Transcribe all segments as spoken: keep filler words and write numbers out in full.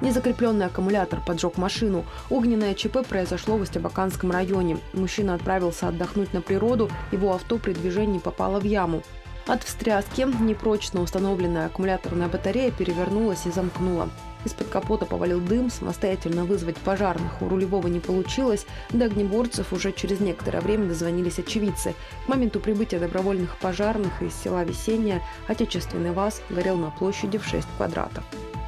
Незакрепленный аккумулятор поджег машину. Огненное ЧП произошло в Остебаканском районе. Мужчина отправился отдохнуть на природу, его авто при движении попало в яму. От встряски непрочно установленная аккумуляторная батарея перевернулась и замкнула. Из-под капота повалил дым, самостоятельно вызвать пожарных у рулевого не получилось. До огнеборцев уже через некоторое время дозвонились очевидцы. К моменту прибытия добровольных пожарных из села Весеннее отечественный ВАЗ горел на площади в шесть квадратов.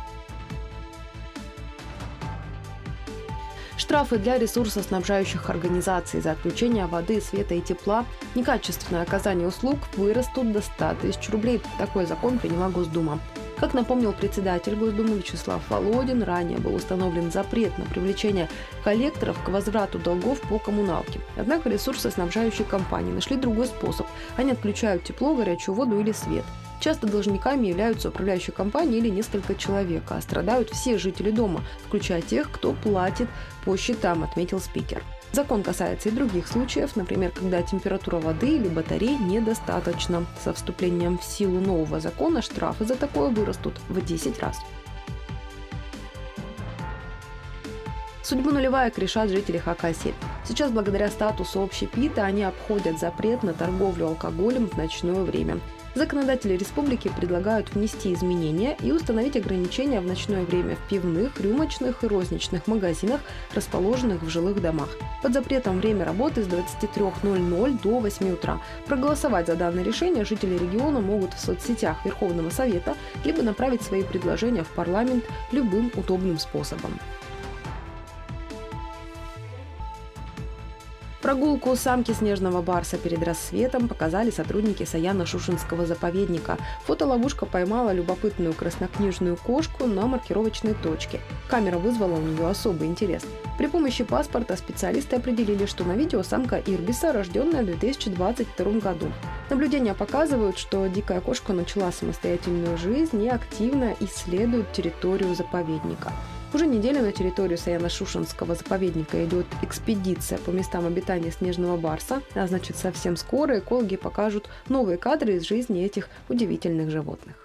Штрафы для ресурсоснабжающих организаций за отключение воды, света и тепла, некачественное оказание услуг вырастут до ста тысяч рублей. Такой закон приняла Госдума. Как напомнил председатель Госдумы Вячеслав Володин, ранее был установлен запрет на привлечение коллекторов к возврату долгов по коммуналке. Однако ресурсоснабжающие компании нашли другой способ. Они отключают тепло, горячую воду или свет. Часто должниками являются управляющие компании или несколько человек, а страдают все жители дома, включая тех, кто платит по счетам, отметил спикер. Закон касается и других случаев, например, когда температура воды или батарей недостаточна. Со вступлением в силу нового закона штрафы за такое вырастут в десять раз. Судьбу нулевая решат жители Хакасии. Сейчас, благодаря статусу общепита, они обходят запрет на торговлю алкоголем в ночное время. Законодатели республики предлагают внести изменения и установить ограничения в ночное время в пивных, рюмочных и розничных магазинах, расположенных в жилых домах. Под запретом время работы с двадцати трёх ноль-ноль до восьми утра. Проголосовать за данное решение жители региона могут в соцсетях Верховного Совета либо направить свои предложения в парламент любым удобным способом. Прогулку самки снежного барса перед рассветом показали сотрудники Саяно-Шушенского заповедника. Фотоловушка поймала любопытную краснокнижную кошку на маркировочной точке. Камера вызвала у нее особый интерес. При помощи паспорта специалисты определили, что на видео самка ирбиса, рожденная в две тысячи двадцать втором году. Наблюдения показывают, что дикая кошка начала самостоятельную жизнь и активно исследует территорию заповедника. Уже неделю на территорию Саяно-Шушенского заповедника идет экспедиция по местам обитания снежного барса, а значит, совсем скоро экологи покажут новые кадры из жизни этих удивительных животных.